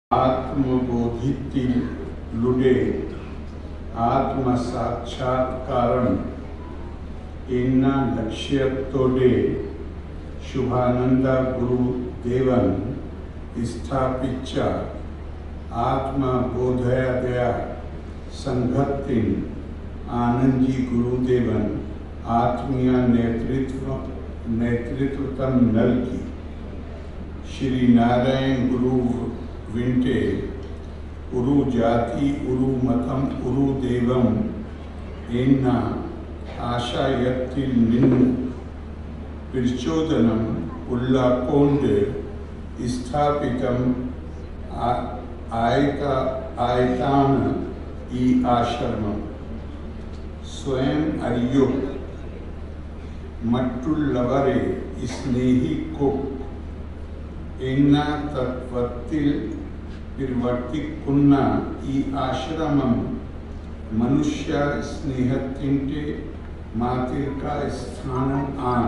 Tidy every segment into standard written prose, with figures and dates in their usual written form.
आत्मबोधितिलुडे आत्मसाक्षात्कारं इन्ना लक्ष्यतोडे शुभानंदा गुरुदेवन स्थापित आत्मबोधया संघत्तिन आनंदजी गुरुदेवन आत्मीय नेतृत्वम नल्की श्री नारायण गुरु विंटे उरु जाति उरु मतम उरु देवम एन्ना आशायत्तिल निन्नु प्रचोदनम उल्लाकोंडे स्थापितम आयतान ई आश्रमम स्वयं अरियुक्त मट्टुल्लवरे स्नेही को इन्ना तत्वत्तिल निर्वर्तिकुन्ना ई आश्रमम मनुष्य स्नेहत्तिंटे मातिर्का स्थानम आन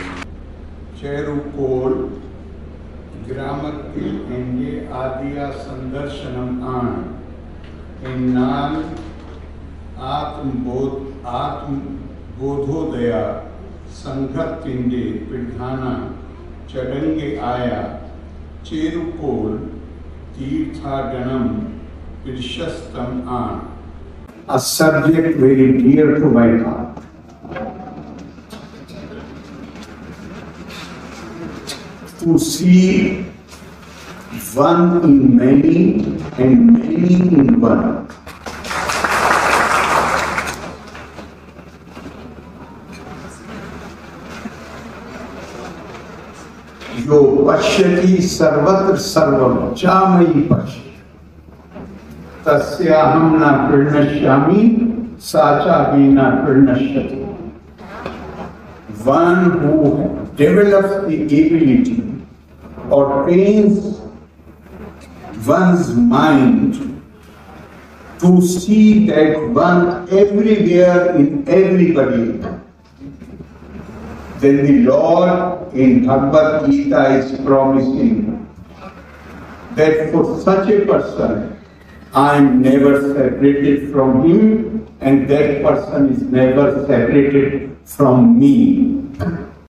चेरुकोल ग्रामत्तिल एंगे आदिया संदर्शनम आन इन्नाल आत्मबोधोदया संघत्तिंडे प्रधाना चडंगे आया चेरुकोल तीर्थागणम प्रशस्तम आन. A subject very dear to my heart. To see one in many and many in one. यो पश्यति सर्वत्र सर्वम चामयि पश्य तस्याहं न प्रणश्यामि साचा भी न प्रणश्यति. One who develops the ability or trains one's mind to see that one everywhere in everybody, then the Lord in Bhagavad Gita is promising that for such a person, I am never separated from him and that person is never separated from me.